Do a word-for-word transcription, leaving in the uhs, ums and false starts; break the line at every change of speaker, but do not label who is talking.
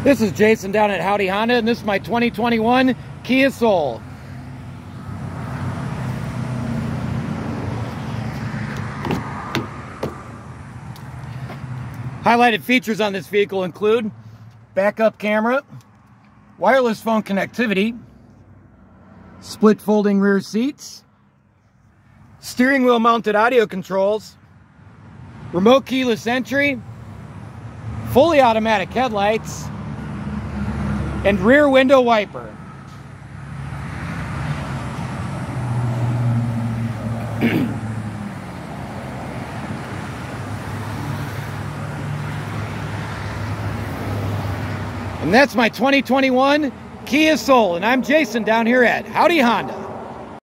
This is Jason down at Howdy Honda, and this is my twenty twenty-one Kia Soul. Highlighted features on this vehicle include backup camera, wireless phone connectivity, split folding rear seats, steering wheel mounted audio controls, remote keyless entry, fully automatic headlights, and rear window wiper. And that's my twenty twenty-one Kia Soul, and I'm Jason down here at Howdy Honda.